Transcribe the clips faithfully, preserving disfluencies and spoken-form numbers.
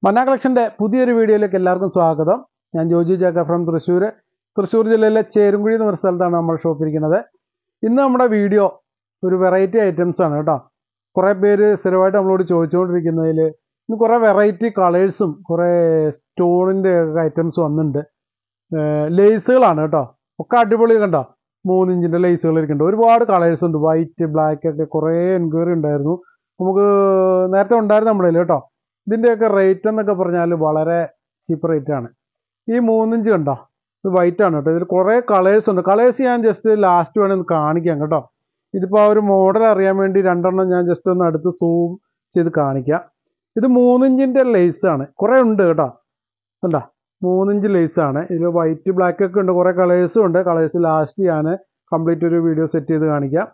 മന്ന കളക്ഷൻ്റെ പുതിയൊരു വീഡിയോയിലേക്ക് എല്ലാവർക്കും സ്വാഗതം. ഞാൻ ജോജി ജാക്ക ഫ്രം തൃശ്ശൂർ. തൃശ്ശൂർ ജില്ലയിലെ ചേരുംകുഴി എന്ന ഒരു സ്ഥലത്താണ് നമ്മൾ ഷോപ്പ് ഇരിക്കുന്നത്. ഇന്ന് നമ്മുടെ വീഡിയോ ഒരു വെറൈറ്റി ഐറ്റംസ് ആണ് കേട്ടോ. കുറേ പേര് സ്ഥിരമായിട്ട് നമ്മളോട് ചോദിച്ചുകൊണ്ടിരിക്കുന്നതിൽ ഇന്ന് കുറേ വെറൈറ്റി കളേഴ്സും കുറേ സ്റ്റോണിൻ്റെ ഐറ്റംസ് വന്നിട്ടുണ്ട്. ലേസുകളാണ് കേട്ടോ, ഒക്കെ അടിപൊളി കണ്ടോ. മൂന്നിഞ്ചിൻ്റെ ലേസുകൾ ഇരിക്കുന്നുണ്ട്. ഒരുപാട് കളേഴ്സ് ഉണ്ട്, വൈറ്റ് ബ്ലാക്ക് ഒക്കെ കുറേ എൻക്വയറി ഉണ്ടായിരുന്നു. നമുക്ക് നേരത്തെ ഉണ്ടായിരുന്നു നമ്മുടെ കയ്യിൽ കേട്ടോ. ഇതിൻ്റെയൊക്കെ റേറ്റ് എന്നൊക്കെ പറഞ്ഞാൽ വളരെ ചീപ്പ് റേറ്റാണ്. ഈ മൂന്നിഞ്ച് കണ്ടോ, ഇത് വൈറ്റ് ആണ് കേട്ടോ. ഇതിൽ കുറേ കളേഴ്സ് ഉണ്ട്. കളേഴ്സ് ഞാൻ ജസ്റ്റ് ലാസ്റ്റ് വേണമെന്ന് കാണിക്കാം കേട്ടോ. ഇതിപ്പോൾ ആ ഒരു മോഡൽ അറിയാൻ വേണ്ടി രണ്ടെണ്ണം ഞാൻ ജസ്റ്റ് ഒന്ന് അടുത്ത് സൂം ചെയ്ത് കാണിക്കാം. ഇത് മൂന്നിഞ്ചിൻ്റെ ലേസാണ്, കുറേ ഉണ്ട് കേട്ടോ. കണ്ടോ, മൂന്നിഞ്ച് ലേസാണ്. ഇതിൽ വൈറ്റ് ബ്ലാക്ക് ഒക്കെ ഉണ്ട്, കുറേ കളേഴ്സും ഉണ്ട്. കളേഴ്സ് ലാസ്റ്റ് ഞാൻ കംപ്ലീറ്റ് ഒരു വീഡിയോ സെറ്റ് ചെയ്ത് കാണിക്കാം.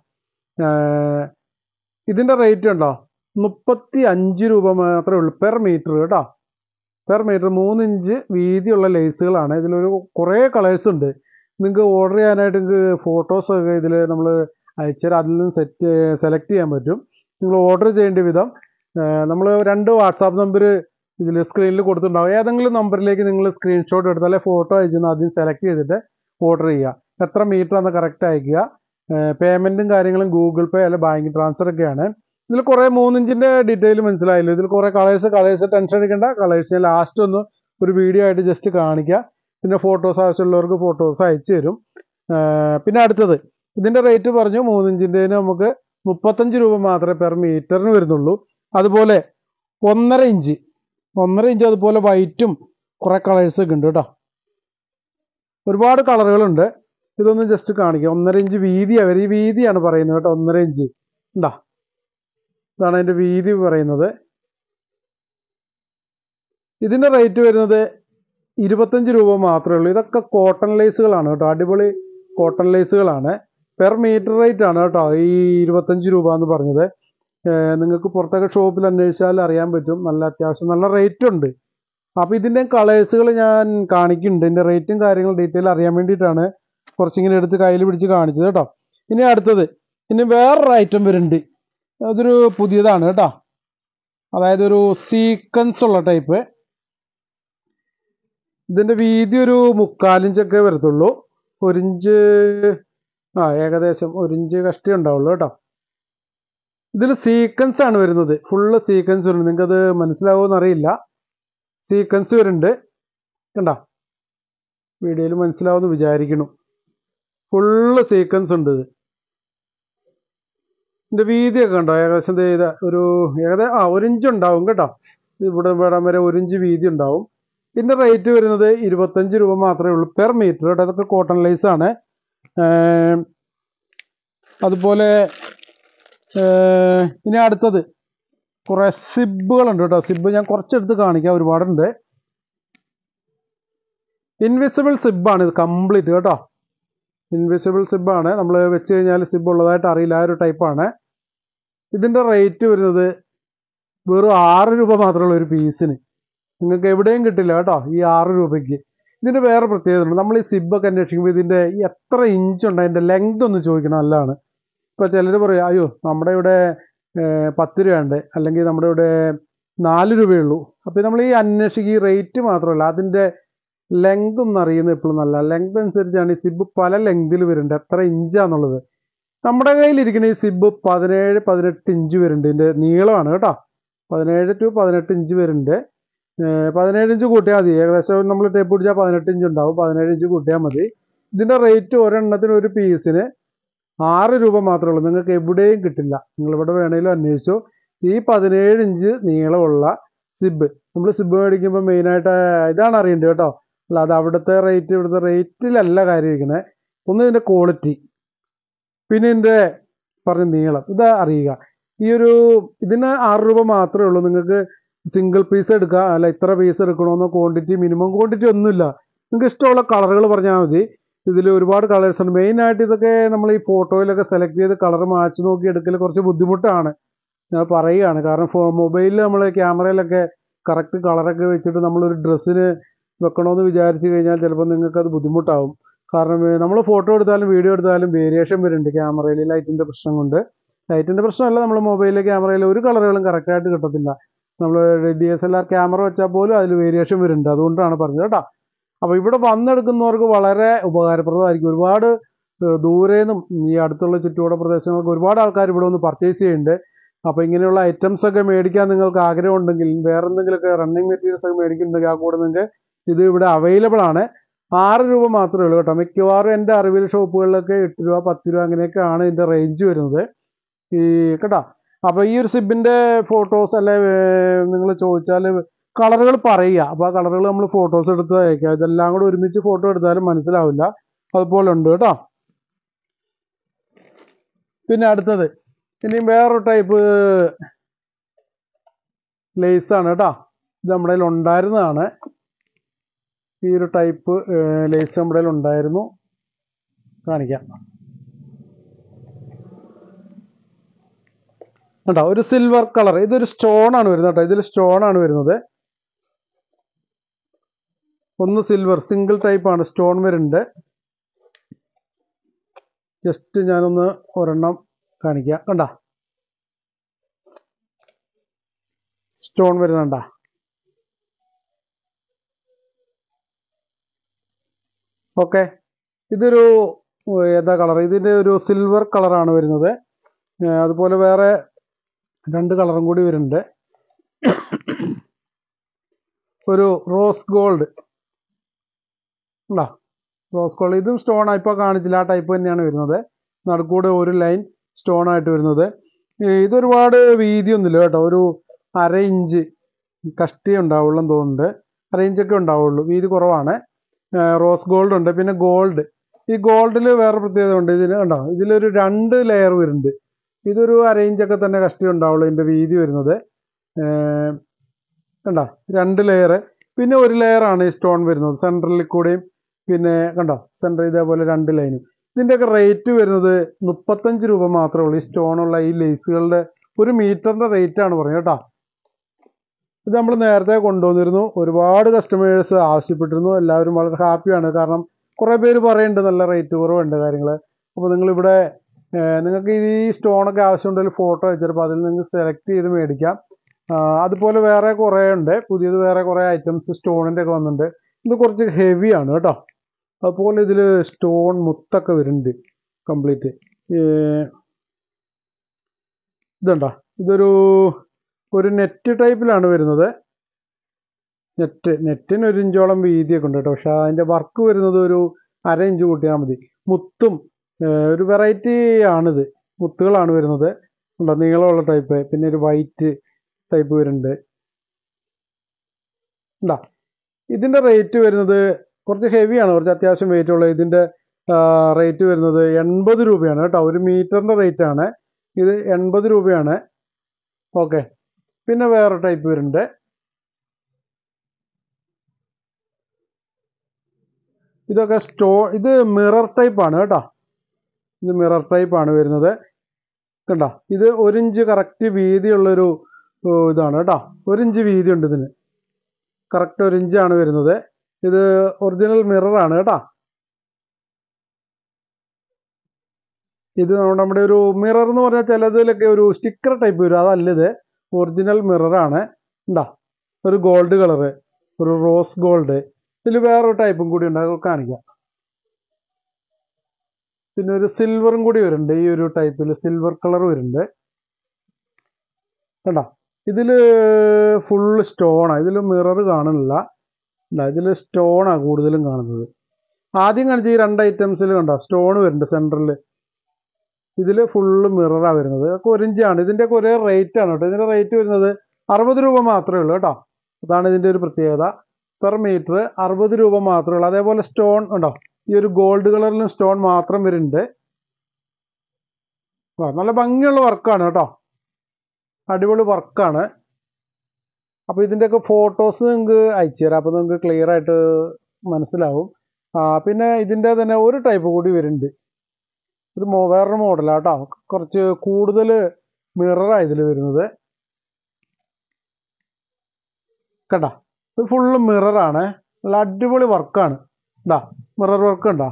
ഇതിൻ്റെ റേറ്റ് ഉണ്ടോ, മുപ്പത്തി അഞ്ച് രൂപ മാത്രമേ ഉള്ളൂ പെർ മീറ്റർ കേട്ടോ. പെർ മീറ്റർ മൂന്നിഞ്ച് വീതിയുള്ള ലേസുകളാണ്. ഇതിലൊരു കുറേ കളേഴ്സ് ഉണ്ട്. നിങ്ങൾക്ക് ഓർഡർ ചെയ്യാനായിട്ട് നിങ്ങൾക്ക് ഫോട്ടോസൊക്കെ ഇതിൽ നമ്മൾ അയച്ചുതരാം. അതിൽ നിന്ന് സെറ്റ് സെലക്ട് ചെയ്യാൻ പറ്റും. നിങ്ങൾ ഓർഡർ ചെയ്യേണ്ട വിധം നമ്മൾ രണ്ട് വാട്സാപ്പ് നമ്പർ ഇതിൽ സ്ക്രീനിൽ കൊടുത്തിട്ടുണ്ടാവും. ഏതെങ്കിലും നമ്പറിലേക്ക് നിങ്ങൾ സ്ക്രീൻഷോട്ട് എടുത്താൽ ഫോട്ടോ അയച്ചെന്ന് ആദ്യം സെലക്ട് ചെയ്തിട്ട് ഓർഡർ ചെയ്യുക. എത്ര മീറ്റർ ആണെന്ന് കറക്റ്റ് അയക്കുക. പേയ്മെൻറ്റും കാര്യങ്ങളും ഗൂഗിൾ പേ അല്ല ബാങ്ക് ട്രാൻസ്ഫർ ഒക്കെയാണ്. ഇതിൽ കുറേ മൂന്നിഞ്ചിൻ്റെ ഡീറ്റെയിൽ മനസ്സിലായില്ലോ. ഇതിൽ കുറേ കളേഴ്സ് കളേഴ്സ് ടെൻഷൻ അടിക്കേണ്ട. കളേഴ്സ് ഞാൻ ലാസ്റ്റ് ഒന്ന് ഒരു വീഡിയോ ആയിട്ട് ജസ്റ്റ് കാണിക്കാം. പിന്നെ ഫോട്ടോസ് ആവശ്യമുള്ളവർക്ക് ഫോട്ടോസ് അയച്ചു തരും. പിന്നെ അടുത്തത് ഇതിൻ്റെ റേറ്റ് പറഞ്ഞു, മൂന്നിഞ്ചിൻ്റെന് നമുക്ക് മുപ്പത്തഞ്ച് രൂപ മാത്രമേ പെർ മീറ്ററിന് വരുന്നുള്ളൂ. അതുപോലെ ഒന്നര ഇഞ്ച് ഒന്നര ഇഞ്ച് അതുപോലെ വൈറ്റും കുറേ കളേഴ്സൊക്കെ ഉണ്ട് കേട്ടോ. ഒരുപാട് കളറുകളുണ്ട്. ഇതൊന്ന് ജസ്റ്റ് കാണിക്കാം. ഒന്നര ഇഞ്ച് വീതിയാണ്, ഈ വീതിയാണ് പറയുന്നത് കേട്ടോ. ഒന്നര ഇഞ്ച് ഉണ്ടാ, ഇതാണ് അതിൻ്റെ വീതി പറയുന്നത്. ഇതിൻ്റെ റേറ്റ് വരുന്നത് ഇരുപത്തഞ്ച് രൂപ മാത്രമേ ഉള്ളൂ. ഇതൊക്കെ കോട്ടൺ ലേസുകളാണ് കേട്ടോ, അടിപൊളി കോട്ടൺ ലേസുകളാണ്. പെർ മീറ്റർ റേറ്റ് ആണ് കേട്ടോ ഈ ഇരുപത്തഞ്ച് രൂപ എന്ന് പറഞ്ഞത്. നിങ്ങൾക്ക് പുറത്തൊക്കെ ഷോപ്പിൽ അന്വേഷിച്ചാൽ അറിയാൻ പറ്റും, നല്ല അത്യാവശ്യം നല്ല റേറ്റ് ഉണ്ട്. അപ്പോൾ ഇതിൻ്റെ കളേഴ്സുകൾ ഞാൻ കാണിക്കുന്നുണ്ട്. ഇതിൻ്റെ റേറ്റും കാര്യങ്ങളും ഡീറ്റെയിൽ അറിയാൻ വേണ്ടിയിട്ടാണ് കുറച്ചിങ്ങനെ എടുത്ത് കയ്യിൽ പിടിച്ച് കാണിച്ചത് കേട്ടോ. ഇനി അടുത്തത് ഇനി വേറൊരു ഐറ്റം വരുന്നുണ്ട്. അതൊരു പുതിയതാണ് കേട്ടോ. അതായത് ഒരു സീക്വൻസ് ഉള്ള ടൈപ്പ്. ഇതിൻ്റെ വീതി ഒരു മുക്കാലിഞ്ചൊക്കെ വരത്തുള്ളൂ. ഒരിഞ്ച് ആ ഏകദേശം ഒരിഞ്ച് കഷ്ടി ഉണ്ടാവുള്ളൂ കേട്ടോ. ഇതിൽ സീക്വൻസ് ആണ് വരുന്നത്, ഫുള്ള് സീക്വൻസ് വരുന്നത്. നിങ്ങൾക്കത് മനസ്സിലാവുമെന്ന് അറിയില്ല. സീക്വൻസ് വരുന്നുണ്ട് കണ്ടോ, വീഡിയോയിൽ മനസ്സിലാവുമെന്ന് വിചാരിക്കുന്നു. ഫുള്ള് സീക്വൻസ് ഉണ്ട്. ഇത് ഇതിൻ്റെ വീതിയൊക്കെ ഉണ്ടോ, ഏകദേശം ചെയ്ത ഒരു ഏകദേശം ആ ഒരിഞ്ച് ഉണ്ടാവും കേട്ടോ. ഇവിടെ ഇവിടം വരെ ഒരിഞ്ച് വീതി ഉണ്ടാവും. ഇതിൻ്റെ റേറ്റ് വരുന്നത് ഇരുപത്തഞ്ച് രൂപ മാത്രമേ ഉള്ളൂ പെർ മീറ്റർ കേട്ടോ. അതൊക്കെ കോട്ടൺ ലേസാണ്. അതുപോലെ ഇനി അടുത്തത് കുറേ സിബുകളുണ്ട് കേട്ടോ. സിബ് ഞാൻ കുറച്ചെടുത്ത് കാണിക്കാം, ഒരുപാടുണ്ട്. ഇൻവിസിബിൾ സിബാണ് ഇത് കംപ്ലീറ്റ് കേട്ടോ. ഇൻവിസിബിൾ സിബാണ്. നമ്മൾ വെച്ച് കഴിഞ്ഞാൽ സിബ് ഉള്ളതായിട്ട് അറിയില്ല, ആ ഒരു ടൈപ്പാണ്. ഇതിൻ്റെ റേറ്റ് വരുന്നത് വെറും ആറ് രൂപ മാത്രമേ ഉള്ളൂ ഒരു പീസിന്. നിങ്ങൾക്ക് എവിടെയും കിട്ടില്ല കേട്ടോ ഈ ആറ് രൂപയ്ക്ക്. ഇതിൻ്റെ വേറെ പ്രത്യേകത ഉണ്ട്. നമ്മൾ ഈ സിബൊക്കെ അന്വേഷിക്കുമ്പോൾ ഇതിൻ്റെ എത്ര ഇഞ്ച് ഉണ്ട് അതിൻ്റെ ലെങ്ത് ഒന്ന് ചോദിക്കണം, നല്ലതാണ്. ഇപ്പോൾ ചിലർ പറയും അയ്യോ നമ്മുടെ ഇവിടെ പത്ത് രൂപയുണ്ട്, അല്ലെങ്കിൽ നമ്മുടെ ഇവിടെ നാല് രൂപയുള്ളൂ. അപ്പോൾ നമ്മൾ ഈ അന്വേഷിക്കുക ഈ റേറ്റ് മാത്രമല്ല അതിൻ്റെ ലെങ്ത് ഒന്നും അറിയുന്നത് എപ്പോഴും നല്ല. ലെങ്ത് അനുസരിച്ചാണ് ഈ സിബ് പല ലെങ്തിൽ വരുന്നുണ്ട്, എത്ര ഇഞ്ചാന്നുള്ളത്. നമ്മുടെ കയ്യിലിരിക്കുന്ന ഈ സിബ് പതിനേഴ് പതിനെട്ട് ഇഞ്ച് വരുന്നുണ്ട്. ഇതിൻ്റെ നീളമാണ് കേട്ടോ. പതിനേഴ് ടു പതിനെട്ട് ഇഞ്ച് വരുന്നുണ്ട്. പതിനേഴ് ഇഞ്ച് കൂട്ടിയാൽ മതി. ഏകദേശം നമ്മൾ ടേപ്പ് പിടിച്ചാൽ പതിനെട്ട് ഇഞ്ച് ഉണ്ടാവും. പതിനേഴ് ഇഞ്ച് കൂട്ടിയാൽ മതി. ഇതിൻ്റെ റേറ്റ് ഒരെണ്ണത്തിന് ഒരു പീസിന് ആറ് രൂപ മാത്രമേ ഉള്ളൂ. നിങ്ങൾക്ക് എവിടെയും കിട്ടില്ല, നിങ്ങളിവിടെ വേണമെങ്കിലും അന്വേഷിച്ചു. ഈ പതിനേഴ് ഇഞ്ച് നീളമുള്ള സിബ് നമ്മൾ സിബ് മേടിക്കുമ്പോൾ മെയിനായിട്ട് ഇതാണ് അറിയേണ്ടത് കേട്ടോ. അല്ല അത് അവിടുത്തെ റേറ്റ് ഇവിടുത്തെ റേറ്റിലല്ല കാര്യം ഇരിക്കുന്നത്. ഒന്ന് ഇതിൻ്റെ ക്വാളിറ്റി, പിന്നെ ഇതിൻ്റെ പറഞ്ഞ നീളം, ഇത് അറിയുക. ഈ ഒരു ഇതിന് ആറ് രൂപ മാത്രമേ ഉള്ളൂ. നിങ്ങൾക്ക് സിംഗിൾ പീസ് എടുക്കുക, അല്ല ഇത്ര പീസ് എടുക്കണമെന്നോ ക്വാണ്ടിറ്റി മിനിമം ക്വാണ്ടിറ്റി ഒന്നുമില്ല. നിങ്ങൾക്ക് ഇഷ്ടമുള്ള കളറുകൾ പറഞ്ഞാൽ മതി. ഇതിൽ ഒരുപാട് കളേഴ്സ് ഉണ്ട്. മെയിനായിട്ട് ഇതൊക്കെ നമ്മൾ ഈ ഫോട്ടോയിലൊക്കെ സെലക്ട് ചെയ്ത് കളർ മാച്ച് നോക്കി എടുക്കൽ കുറച്ച് ബുദ്ധിമുട്ടാണ്, ഞാൻ പറയുകയാണ്. കാരണം ഫോ മൊബൈലിൽ നമ്മൾ ക്യാമറയിലൊക്കെ കറക്റ്റ് കളറൊക്കെ വെച്ചിട്ട് നമ്മളൊരു ഡ്രസ്സിന് വെക്കണമെന്ന് വിചാരിച്ചു കഴിഞ്ഞാൽ ചിലപ്പോൾ നിങ്ങൾക്കത് ബുദ്ധിമുട്ടാവും. കാരണം നമ്മൾ ഫോട്ടോ എടുത്താലും വീഡിയോ എടുത്താലും വേരിയേഷൻ വരുന്നുണ്ട് ക്യാമറയിൽ, ലൈറ്റിൻ്റെ പ്രശ്നം കൊണ്ട്. ലൈറ്റിൻ്റെ പ്രശ്നമല്ല, നമ്മൾ മൊബൈലിലെ ക്യാമറയിൽ ഒരു കളറുകളും കറക്റ്റായിട്ട് കിട്ടത്തില്ല. നമ്മൾ D S L R camera വെച്ചാൽ പോലും അതിൽ വേരിയേഷൻ വരുന്നുണ്ട്. അതുകൊണ്ടാണ് പറഞ്ഞത് കേട്ടോ. അപ്പോൾ ഇവിടെ വന്നെടുക്കുന്നവർക്ക് വളരെ ഉപകാരപ്രദമായിരിക്കും. ഒരുപാട് ദൂരെ നിന്നും ഈ അടുത്തുള്ള ചുറ്റുപാട് പ്രദേശങ്ങൾക്ക് ഒരുപാട് ആൾക്കാർ ഇവിടെ വന്ന് പർച്ചേസ് ചെയ്യുന്നുണ്ട്. അപ്പോൾ ഇങ്ങനെയുള്ള ഐറ്റംസ് ഒക്കെ മേടിക്കാൻ നിങ്ങൾക്ക് ആഗ്രഹം ഉണ്ടെങ്കിൽ, വേറെ എന്തെങ്കിലുമൊക്കെ റണ്ണിങ് മെറ്റീരിയൽസ് ഒക്കെ മേടിക്കുന്നുണ്ടെങ്കിൽ ആ കൂടെ നിങ്ങൾക്ക് ഇത് ഇവിടെ അവൈലബിൾ ആണ്. ആറ് രൂപ മാത്രമേ ഉള്ളൂ കേട്ടോ. മിക്കവാറും എൻ്റെ അറിവിൽ ഷോപ്പുകളിലൊക്കെ എട്ട് രൂപ പത്ത് രൂപ അങ്ങനെയൊക്കെയാണ് ഇതിൻ്റെ റേഞ്ച് വരുന്നത് ഈ കേട്ടോ. അപ്പോൾ ഈ ഒരു സിബിൻ്റെ ഫോട്ടോസ് അല്ലെ നിങ്ങൾ ചോദിച്ചാൽ കളറുകൾ പറയുക. അപ്പോൾ ആ കളറുകൾ നമ്മൾ ഫോട്ടോസ് എടുത്ത് അയക്കുക. ഇതെല്ലാം കൂടെ ഒരുമിച്ച് ഫോട്ടോ എടുത്താലും മനസ്സിലാവില്ല. അതുപോലെ ഉണ്ട് കേട്ടോ. പിന്നെ അടുത്തത് ഇനിയും വേറൊരു ടൈപ്പ് ലേസാണ് കേട്ടോ. ഇത് നമ്മുടെ കയ്യിൽ ഉണ്ടായിരുന്നതാണ്. ഈ ഒരു ടൈപ്പ് ലേസ് നമ്മുടെ കയ്യിൽ ഉണ്ടായിരുന്നു. കാണിക്കാം കേട്ടോ. ഒരു സിൽവർ കളർ, ഇതൊരു സ്റ്റോൺ ആണ് വരുന്നത് കേട്ടോ. ഇതിൽ സ്റ്റോൺ ആണ് വരുന്നത്. ഒന്ന് സിൽവർ സിംഗിൾ ടൈപ്പ് ആണ്, സ്റ്റോൺ വരുന്നുണ്ട്. ജസ്റ്റ് ഞാനൊന്ന് ഒരെണ്ണം കാണിക്കാം. കണ്ട സ്റ്റോൺ വരുന്നുണ്ട. ഓക്കെ, ഇതൊരു ഏതാ കളർ? ഇതിൻ്റെ ഒരു സിൽവർ കളറാണ് വരുന്നത്. അതുപോലെ വേറെ രണ്ട് കളറും കൂടി വരുന്നുണ്ട്. ഒരു റോസ് ഗോൾഡ് ഉണ്ടോ? റോസ് ഗോൾഡ് ഇതും സ്റ്റോൺ ഇപ്പോൾ കാണിച്ചില്ല, ആ ടൈപ്പ് തന്നെയാണ് വരുന്നത്. നടുക്കൂടെ ഒരു ലൈൻ സ്റ്റോൺ ആയിട്ട് വരുന്നത്. ഇതൊരുപാട് വീതിയൊന്നുമില്ല കേട്ടോ. ഒരു അര ഇഞ്ച് കഷ്ടി ഉണ്ടാവുള്ളൂ എന്ന് തോന്നുന്നുണ്ട്. അര ഇഞ്ചൊക്കെ ഉണ്ടാവുള്ളൂ, വീതി കുറവാണ്. റോസ് ഗോൾഡ് ഉണ്ട്. പിന്നെ ഗോൾഡ്, ഈ ഗോൾഡിൽ വേറെ പ്രത്യേകത ഉണ്ട്. ഇതിന് കണ്ടോ, ഇതിലൊരു രണ്ട് ലെയർ വരുന്നുണ്ട്. ഇതൊരു അര ഇഞ്ചൊക്കെ തന്നെ കഷ്ടി ഉണ്ടാവുള്ളൂ ഇതിൻ്റെ വീതി വരുന്നത്. കണ്ടോ, രണ്ട് ലെയർ. പിന്നെ ഒരു ലെയറാണ് ഈ സ്റ്റോൺ വരുന്നത് സെൻട്രലിൽ കൂടെയും. പിന്നെ കണ്ടോ സെൻറ്റർ ഇതേപോലെ രണ്ട് ലൈനും. ഇതിൻ്റെയൊക്കെ റേറ്റ് വരുന്നത് മുപ്പത്തഞ്ച് രൂപ മാത്രമേ ഉള്ളൂ. ഈ സ്റ്റോണുള്ള ഈ ലേസുകളുടെ ഒരു മീറ്ററിൻ്റെ റേറ്റാണ് പറഞ്ഞത് കേട്ടോ. ഇത് നമ്മൾ നേരത്തെ കൊണ്ടുവന്നിരുന്നു. ഒരുപാട് കസ്റ്റമേഴ്സ് ആവശ്യപ്പെട്ടിരുന്നു. എല്ലാവരും വളരെ ഹാപ്പിയാണ്. കാരണം കുറേ പേര് പറയുന്നുണ്ട് നല്ല റേറ്റ് കുറവുണ്ട് കാര്യങ്ങൾ. അപ്പോൾ നിങ്ങളിവിടെ നിങ്ങൾക്ക് ഈ സ്റ്റോണൊക്കെ ആവശ്യമുണ്ടെങ്കിൽ ഫോട്ടോ അയച്ചപ്പോൾ അതിൽ നിങ്ങൾ സെലക്ട് ചെയ്ത് മേടിക്കാം. അതുപോലെ വേറെ കുറേ ഉണ്ട്, പുതിയത് വേറെ കുറേ ഐറ്റംസ് സ്റ്റോണിൻ്റെ ഒക്കെ വന്നിട്ടുണ്ട്. ഇത് കുറച്ച് ഹെവിയാണ് കേട്ടോ. അതുപോലെ ഇതിൽ സ്റ്റോൺ മുത്തൊക്കെ വരുന്നുണ്ട് കംപ്ലീറ്റ്. ഇതുണ്ടോ, ഇതൊരു ഒരു നെറ്റ് ടൈപ്പിലാണ് വരുന്നത്. നെറ്റ് നെറ്റിന് ഒരു ഇഞ്ചോളം വീതിയൊക്കെ ഉണ്ട് കേട്ടോ. പക്ഷെ അതിൻ്റെ വർക്ക് വരുന്നത് ഒരു അര ഇഞ്ച് കൂട്ടിയാൽ മതി. മുത്തും ഒരു വെറൈറ്റി ആണിത്, മുത്തുകളാണ് വരുന്നത്. ഉണ്ടോ, നീളമുള്ള ടൈപ്പ്. പിന്നെ ഒരു വൈറ്റ് ടൈപ്പ് വരുന്നുണ്ട്. ഉണ്ടോ, ഇതിൻ്റെ റേറ്റ് വരുന്നത് കുറച്ച് ഹെവിയാണ്, കുറച്ച് അത്യാവശ്യം വെയിറ്റ് ഉള്ളത്. ഇതിൻ്റെ റേറ്റ് വരുന്നത് എൺപത് രൂപയാണ് കേട്ടോ. ഒരു മീറ്ററിൻ്റെ റേറ്റ് ആണ് ഇത്, എൺപത് രൂപയാണ്. ഓക്കെ, പിന്നെ വേറെ ടൈപ്പ് വരുന്നുണ്ട്. ഇതൊക്കെ സ്റ്റോ ഇത് മിറർ ടൈപ്പാണ് കേട്ടോ. ഇത് മിറർ ടൈപ്പാണ് വരുന്നത്. കണ്ടോ, ഇത് ഒരു ഇഞ്ച് കറക്റ്റ് വീതിയുള്ളൊരു ഇതാണ് കേട്ടോ. ഒരു ഇഞ്ച് വീതി ഉണ്ട് ഇതിന്, കറക്റ്റ് ഒരു ഇഞ്ചാണ് വരുന്നത്. ഇത് ഒറിജിനൽ മിററാണ് കേട്ടോ. ഇത് നമ്മുടെ ഒരു മിറർ എന്ന് പറഞ്ഞാൽ ചിലതിലൊക്കെ ഒരു സ്റ്റിക്കർ ടൈപ്പ് വരും, അതല്ല ഇത് ഒറിജിനൽ മിററാണ്. ഉണ്ടാ ഒരു ഗോൾഡ് കളറ്, ഒരു റോസ് ഗോൾഡ്. ഇതിൽ വേറൊരു ടൈപ്പും കൂടി ഉണ്ട്, അത് കാണിക്കാം. പിന്നെ ഒരു സിൽവറും കൂടി വരുന്നുണ്ട്. ഈ ഒരു ടൈപ്പിൽ സിൽവർ കളർ വരുന്നുണ്ട്. കണ്ടോ, ഇതിൽ ഫുള്ള് സ്റ്റോണാണ്. ഇതിൽ മിറർ കാണുന്നില്ല. ഇതിൽ സ്റ്റോണാണ് കൂടുതലും കാണുന്നത്. ആദ്യം കാണിച്ച ഈ രണ്ട് ഐറ്റംസിൽ കണ്ടോ സ്റ്റോൺ വരുന്നുണ്ട് സെൻറ്ററിൽ. ഇതിൽ ഫുള്ള് മിററാണ് വരുന്നത്. അതൊക്കെ ഒരു ഇഞ്ചാണ്. ഇതിൻ്റെയൊക്കെ ഒരേ റേറ്റ് ആണ് കേട്ടോ. ഇതിൻ്റെ റേറ്റ് വരുന്നത് അറുപത് രൂപ മാത്രമേ ഉള്ളൂ കേട്ടോ. അതാണ് ഇതിൻ്റെ ഒരു പ്രത്യേകത. പെർ മീറ്റർ അറുപത് രൂപ മാത്രമേ ഉള്ളൂ. അതേപോലെ സ്റ്റോൺ ഉണ്ടോ, ഈ ഒരു ഗോൾഡ് കളറിലും സ്റ്റോൺ മാത്രം വരുന്നുണ്ട്. നല്ല ഭംഗിയുള്ള വർക്കാണ് കേട്ടോ, അടിപൊളി വർക്കാണ്. അപ്പോൾ ഇതിൻ്റെയൊക്കെ ഫോട്ടോസ് നിങ്ങൾക്ക് അയച്ചു തരാം, അപ്പോൾ നിങ്ങൾക്ക് ക്ലിയർ ആയിട്ട് മനസ്സിലാവും. പിന്നെ ഇതിൻ്റെ തന്നെ ഒരു ടൈപ്പ് കൂടി വരുന്നുണ്ട്. ഒരു മോ വേറൊരു മോഡലാണ് കേട്ടോ. കുറച്ച് കൂടുതൽ മിററാണ് ഇതിൽ വരുന്നത്. കണ്ടോ, ഇത് ഫുള്ള് മിററാണ്. നല്ല അടിപൊളി വർക്കാണ്. ഉണ്ടാ മിറർ വർക്ക് ഉണ്ടോ,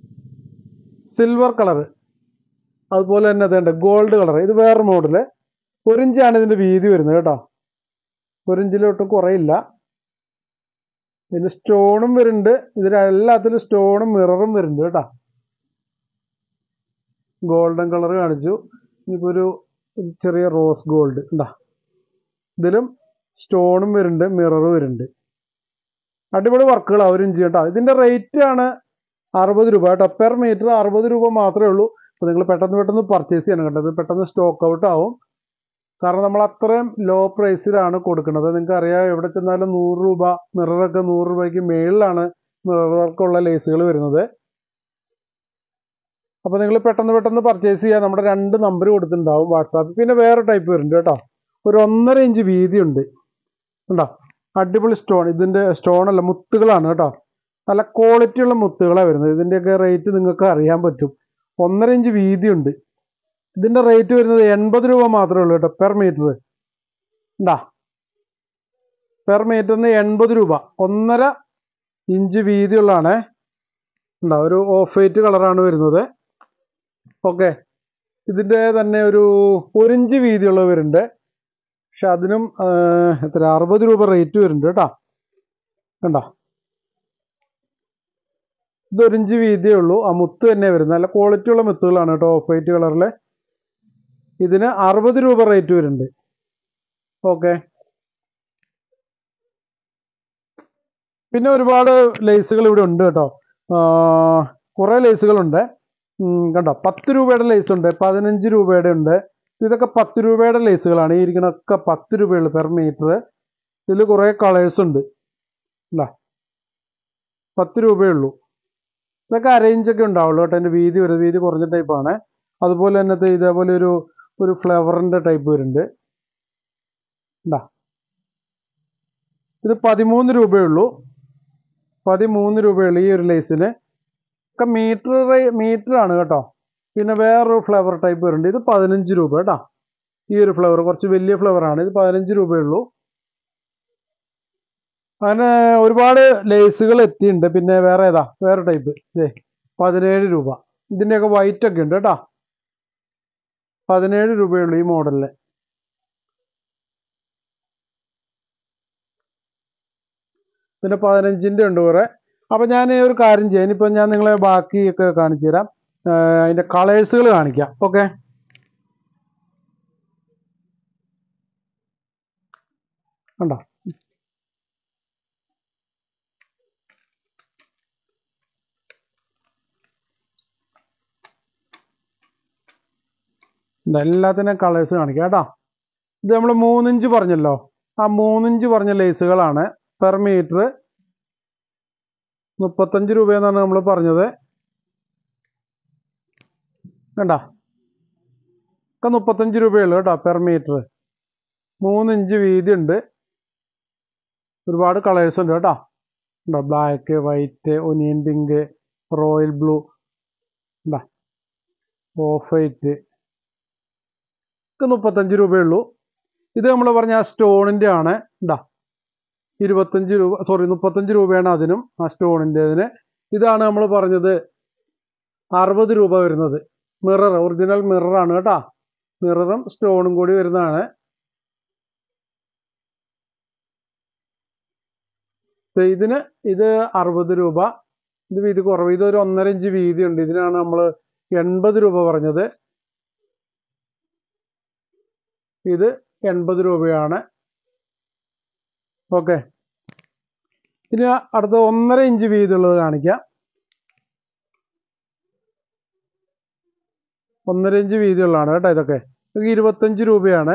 സിൽവർ കളറ്. അതുപോലെ തന്നെ അതുണ്ട് ഗോൾഡ് കളർ. ഇത് വേറൊരു മോഡല്. ഒരു ഇഞ്ചാണ് ഇതിൻ്റെ വീതി വരുന്നത് കേട്ടോ. ഒരു ഇഞ്ചിലോട്ട് കുറയില്ല. ഇതിന് സ്റ്റോണും വരുന്നുണ്ട്. ഇതിലെല്ലാത്തിലും സ്റ്റോണും മിററും വരുന്നുണ്ട് കേട്ടോ. ഗോൾഡൻ കളർ കാണിച്ചു. ഇനിയിപ്പോൾ ഒരു ചെറിയ റോസ് ഗോൾഡ് ഉണ്ടാ. ഇതിലും സ്റ്റോണും വരുന്നുണ്ട്, മിററും വരുന്നുണ്ട്. അടിപൊളി വർക്കുകളാണ്. ഒരു ഇഞ്ച് കേട്ടോ. ഇതിൻ്റെ റേറ്റ് ആണ് അറുപത് രൂപ കേട്ടോ. പെർ മീറ്റർ അറുപത് രൂപ മാത്രമേ ഉള്ളൂ. അപ്പോൾ നിങ്ങൾ പെട്ടെന്ന് പെട്ടെന്ന് പർച്ചേസ് ചെയ്യണം കേട്ടോ. ഇത് പെട്ടെന്ന് സ്റ്റോക്ക് ഔട്ട് ആവും. കാരണം നമ്മൾ അത്രയും ലോ പ്രൈസിലാണ് കൊടുക്കുന്നത്. നിങ്ങൾക്ക് അറിയാം, എവിടെ ചെന്നാലും നൂറ് രൂപ മിററൊക്കെ നൂറ് രൂപയ്ക്ക് മേളിലാണ് മിറർക്കുള്ള ലേസുകൾ വരുന്നത്. അപ്പോൾ നിങ്ങൾ പെട്ടെന്ന് പെട്ടെന്ന് പർച്ചേസ് ചെയ്യുക. നമ്മുടെ രണ്ട് നമ്പർ കൊടുത്തിട്ടുണ്ടാവും വാട്സാപ്പിൽ. പിന്നെ വേറെ ടൈപ്പ് വരുന്നുണ്ട് കേട്ടോ. ഒരു ഒന്നര ഇഞ്ച് വീതിയുണ്ട്. ഉണ്ടോ? അടിപൊളി സ്റ്റോൺ. ഇതിൻ്റെ സ്റ്റോണല്ല, മുത്തുകളാണ് കേട്ടോ. നല്ല ക്വാളിറ്റിയുള്ള മുത്തുകളാണ് വരുന്നത്. ഇതിൻ്റെയൊക്കെ റേറ്റ് നിങ്ങൾക്ക് അറിയാൻ പറ്റും. ഒന്നര ഇഞ്ച് വീതിയുണ്ട്. ഇതിൻ്റെ റേറ്റ് വരുന്നത് എൺപത് രൂപ മാത്രമേ ഉള്ളൂ കേട്ടോ. പെർ മീറ്റർ ഉണ്ടാ. പെർ മീറ്ററിന് എൺപത് രൂപ. ഒന്നര ഇഞ്ച് വീതിയുള്ളതാണ്. ഉണ്ടാ. ഒരു ഓഫ് വൈറ്റ് കളറാണ് വരുന്നത്. ഓക്കെ. ഇതിൻ്റെ തന്നെ ഒരു ഒരു ഇഞ്ച് വീതിയുള്ളത് വരുന്നുണ്ട്. പക്ഷെ അതിനും എത്ര അറുപത് രൂപ റേറ്റ് വരുന്നുണ്ട് കേട്ടോ. കണ്ടോ? ഇത് ഒരു ഇഞ്ച് വീതിയേ ഉള്ളൂ. ആ മുത്ത് തന്നെ വരുന്നത്. നല്ല ക്വാളിറ്റി ഉള്ള മുത്തുകളാണ് കേട്ടോ. ഓഫ് വൈറ്റ് കളറിൽ ഇതിന് അറുപത് രൂപ റേറ്റ് വരുന്നുണ്ട്. ഓക്കെ. പിന്നെ ഒരുപാട് ലേസുകൾ ഇവിടെ ഉണ്ട് കേട്ടോ. കുറേ ലേസുകളുണ്ട് കണ്ടോ. പത്ത് രൂപയുടെ ലേസ് ഉണ്ട്, പതിനഞ്ച് രൂപയുടെ ഉണ്ട്. ഇതൊക്കെ പത്ത് രൂപയുടെ ലേസുകളാണ്. ഈ ഇരിക്കണൊക്കെ പത്ത് രൂപയുള്ളൂ പെർ മീറ്റർ. ഇതിൽ കുറേ കളേഴ്സ് ഉണ്ട്. അല്ല, പത്ത് രൂപയുള്ളൂ. ഇതൊക്കെ അറേഞ്ചൊക്കെ ഉണ്ടാവുള്ളൂ കേട്ടോ. അതിൻ്റെ വീതി വരും. വീതി കുറഞ്ഞ ടൈപ്പാണ്. അതുപോലെ തന്നെ ഇതേപോലെ ഒരു ഒരു ഫ്ലവറിൻ്റെ ടൈപ്പ് വരുന്നുണ്ട്. ഉണ്ടാ. ഇത് പതിമൂന്ന് രൂപയുള്ളൂ. പതിമൂന്ന് രൂപയുള്ളൂ ഈ ഒരു ലേസിന്. ഒക്കെ മീറ്റർ മീറ്ററാണ് കേട്ടോ. പിന്നെ വേറൊരു ഫ്ലവർ ടൈപ്പ് വരുന്നുണ്ട്. ഇത് പതിനഞ്ച് രൂപ കേട്ടോ. ഈ ഒരു ഫ്ലവർ കുറച്ച് വലിയ ഫ്ലവറാണ്. ഇത് പതിനഞ്ച് രൂപയുള്ളൂ. അങ്ങനെ ഒരുപാട് ലേസുകൾ എത്തിയിട്ടുണ്ട്. പിന്നെ വേറെ ഏതാ വേറെ ടൈപ്പ് ഇതേ പതിനേഴ് രൂപ. ഇതിൻ്റെയൊക്കെ വൈറ്റ് ഒക്കെ ഉണ്ട് കേട്ടോ. പതിനേഴ് രൂപയുള്ളൂ ഈ മോഡലിന്. പിന്നെ പതിനഞ്ചിൻ്റെ ഉണ്ട് കുറേ. അപ്പോൾ ഞാൻ ഒരു കാര്യം ചെയ്യാം. ഇനിയിപ്പോൾ ഞാൻ നിങ്ങളെ ബാക്കിയൊക്കെ കാണിച്ചു തരാം. അതിൻ്റെ കളേഴ്സുകൾ കാണിക്കാം. ഓക്കെ. കണ്ടോ? എല്ലാത്തിനും കളേഴ്സ് കാണിക്കാം കേട്ടോ. ഇത് നമ്മൾ മൂന്നിഞ്ച് പറഞ്ഞല്ലോ. ആ മൂന്നിഞ്ച് പറഞ്ഞ ലേസുകളാണ്. പെർ മീറ്റർ മുപ്പത്തഞ്ച് രൂപയെന്നാണ് നമ്മൾ പറഞ്ഞത്. കണ്ടോ? ഒക്കെ മുപ്പത്തഞ്ച് രൂപയുള്ളൂ കേട്ടോ പെർ മീറ്റർ. മൂന്നിഞ്ച് വീതി ഉണ്ട്. ഒരുപാട് കളേഴ്സ് ഉണ്ട് കേട്ടോ. ഉണ്ടോ? Black, white, onion pink, royal blue, ഉണ്ടോ? Off white. ഒക്കെ മുപ്പത്തഞ്ച് രൂപയുള്ളൂ. ഇത് നമ്മൾ പറഞ്ഞ ആ സ്റ്റോണിൻ്റെ ആണ്. ഉണ്ടാ. ഇരുപത്തഞ്ച് രൂപ സോറി മുപ്പത്തഞ്ച് രൂപയാണ് അതിനും, ആ സ്റ്റോണിൻ്റെതിന്. ഇതാണ് നമ്മൾ പറഞ്ഞത് അറുപത് രൂപ വരുന്നത്. മിറർ, ഒറിജിനൽ മിററാണ് കേട്ടോ. മിററും സ്റ്റോണും കൂടി വരുന്നതാണ്. ഇതിന് ഇത് അറുപത് രൂപ. ഇത് വീതി കുറവ്. ഇതൊരു ഒന്നര ഇഞ്ച് വീതി ഉണ്ട്. ഇതിനാണ് നമ്മൾ എൺപത് രൂപ പറഞ്ഞത്. ഇത് എൺപത് രൂപയാണ്. ഓക്കെ. ഇനി അടുത്ത ഒന്നര ഇഞ്ച് വീതിയുള്ളത് കാണിക്കാം. ഒന്നര ഇഞ്ച് വീതിയുള്ളതാണ് കേട്ടോ. ഇതൊക്കെ ഇതൊക്കെ ഇരുപത്തഞ്ച് രൂപയാണ്.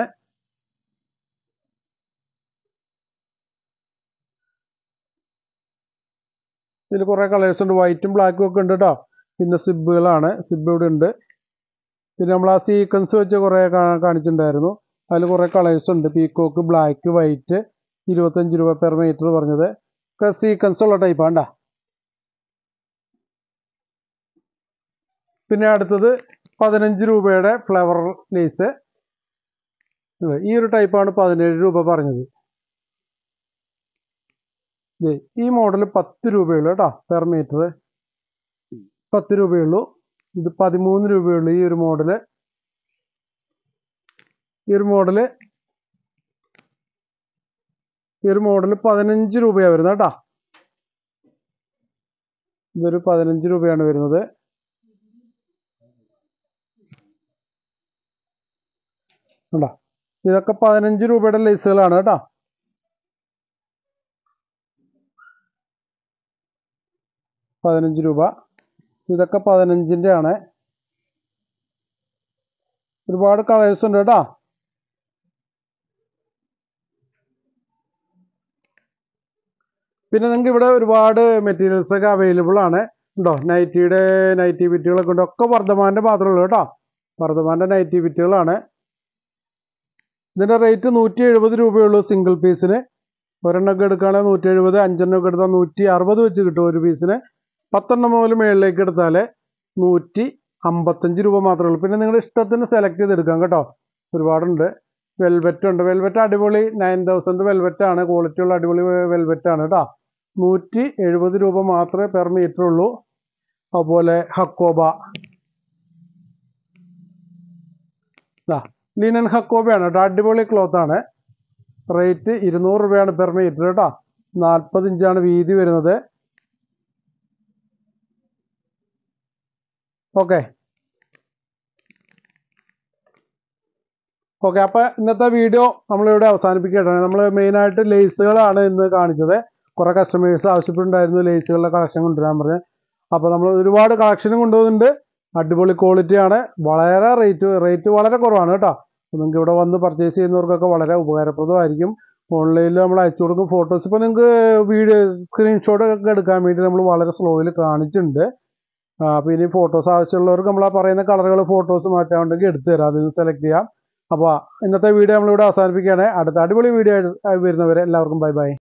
ഇതിൽ കുറേ കളേഴ്സ് ഉണ്ട്. വൈറ്റും ബ്ലാക്കും ഒക്കെ ഉണ്ട് കേട്ടോ. പിന്നെ സിബുകളാണ്. സിബ് ഇവിടെ ഉണ്ട്. പിന്നെ നമ്മൾ ആ സീക്വൻസ് വെച്ച് കുറേ കാണിച്ചിട്ടുണ്ടായിരുന്നു. അതിൽ കുറേ കളേഴ്സ് ഉണ്ട്. Peacock, black, white. ഇരുപത്തഞ്ച് രൂപ പെർ മീറ്റർ പറഞ്ഞത്. ഒക്കെ സീക്വൻസ് ഉള്ള ടൈപ്പാണ് കേട്ടോ. പിന്നെ അടുത്തത് പതിനഞ്ച് രൂപയുടെ ഫ്ലവർ ലേസ്. ഈ ഒരു ടൈപ്പാണ് പതിനേഴ് രൂപ പറഞ്ഞത്. ഈ മോഡൽ പത്ത് രൂപയുള്ളൂ കേട്ടോ. പെർ മീറ്റർ പത്ത് രൂപയുള്ളൂ. ഇത് പതിമൂന്ന് രൂപയുള്ളൂ ഈ ഒരു മോഡല്. ഈ ഒരു മോഡല് ഈ ഒരു മോഡല് പതിനഞ്ച് രൂപയാണ് വരുന്നത് കേട്ടോ. ഇതൊരു പതിനഞ്ച് രൂപയാണ് വരുന്നത്. കണ്ടോ, ഇതൊക്കെ പതിനഞ്ച് രൂപയുടെ ലേസുകളാണ് കേട്ടോ. പതിനഞ്ച് രൂപ. ഇതൊക്കെ പതിനഞ്ചിൻ്റെ ആണ്. ഒരുപാട് കളേഴ്സ് ഉണ്ട് കേട്ടോ. പിന്നെ നിങ്ങൾക്ക് ഇവിടെ ഒരുപാട് മെറ്റീരിയൽസ് ഒക്കെ അവൈലബിൾ ആണ്. ഉണ്ടോ, നൈറ്റിയുടെ നൈറ്റി ബിറ്റുകളൊക്കെ ഉണ്ട്. ഒക്കെ വർദ്ധമാൻ്റെ മാത്രമേ ഉള്ളൂ കേട്ടോ. വർദ്ധമാൻ്റെ നൈറ്റി ബിറ്റുകളാണ്. ഇതിൻ്റെ റേറ്റ് നൂറ്റി എഴുപത് രൂപയുള്ളൂ സിംഗിൾ പീസിന്. ഒരെണ്ണമൊക്കെ എടുക്കുകയാണെങ്കിൽ നൂറ്റി എഴുപത്, അഞ്ചെണ്ണമൊക്കെ എടുത്താൽ നൂറ്റി അറുപത് വെച്ച് കിട്ടും ഒരു പീസിന്. പത്തെണ്ണം മുതൽ മുകളിലേക്ക് എടുത്താൽ നൂറ്റി അമ്പത്തഞ്ച് രൂപ മാത്രമേ ഉള്ളൂ. പിന്നെ നിങ്ങളുടെ ഇഷ്ടത്തിന് സെലക്ട് ചെയ്തെടുക്കാം കേട്ടോ. ഒരുപാടുണ്ട്. വെൽവെറ്റ് ഉണ്ട്. വെൽവെറ്റ് അടിപൊളി നയൻ തൗസൻഡ് വെൽവെറ്റ് ആണ്. ക്വാളിറ്റി ഉള്ള അടിപൊളി വെൽവെറ്റ് ആണ് കേട്ടോ. നൂറ്റി എഴുപത് രൂപ മാത്രമേ പെർ മീറ്റർ ഉള്ളൂ. അതുപോലെ ഹക്കോബ, ലിനൻ ഹക്കോബയാണ് കേട്ടോ. അടിപൊളി ക്ലോത്ത് ആണ്. റേറ്റ് ഇരുന്നൂറ് രൂപയാണ് പെർ മീറ്റർ കേട്ടോ. നാൽപ്പത് ഇഞ്ചാണ് വീതി വരുന്നത്. ഓക്കെ ഓക്കെ അപ്പോൾ ഇന്നത്തെ വീഡിയോ നമ്മളിവിടെ അവസാനിപ്പിക്കുകയാണ്. നമ്മൾ മെയിനായിട്ട് ലേസുകളാണ് ഇന്ന് കാണിച്ചത്. കുറേ കസ്റ്റമേഴ്സ് ആവശ്യപ്പെട്ടുണ്ടായിരുന്നു ലേസുകളുടെ കളക്ഷൻ കൊണ്ടുവരാൻ പറഞ്ഞ്. അപ്പോൾ നമ്മൾ ഒരുപാട് കളക്ഷനും കൊണ്ടുപോകുന്നുണ്ട്. അടിപൊളി ക്വാളിറ്റിയാണ്. വളരെ റേറ്റ് റേറ്റ് വളരെ കുറവാണ് കേട്ടോ. അപ്പോൾ നിങ്ങൾക്ക് ഇവിടെ വന്ന് പർച്ചേസ് ചെയ്യുന്നവർക്കൊക്കെ വളരെ ഉപകാരപ്രദമായിരിക്കും. ഓൺലൈനിൽ നമ്മൾ അയച്ചു കൊടുക്കും ഫോട്ടോസ്. ഇപ്പോൾ നിങ്ങൾക്ക് വീഡിയോ സ്ക്രീൻഷോട്ട് ഒക്കെ എടുക്കാൻ വേണ്ടി നമ്മൾ വളരെ സ്ലോയിൽ കാണിച്ചിട്ടുണ്ട്. അപ്പോൾ ഇനി ഫോട്ടോസ് ആവശ്യമുള്ളവർക്ക് നമ്മൾ ആ പറയുന്ന കളറുകൾ ഫോട്ടോസ് മാറ്റാനുണ്ടെങ്കിൽ എടുത്തു തരാം. അതിൽ നിന്ന് സെലക്ട് ചെയ്യാം. അപ്പോൾ ഇന്നത്തെ വീഡിയോ നമ്മളിവിടെ അവസാനിപ്പിക്കുകയാണ്. അടുത്ത അടിപൊളി വീഡിയോ ആയി വരുന്നവരെ എല്ലാവർക്കും ബൈ ബൈ.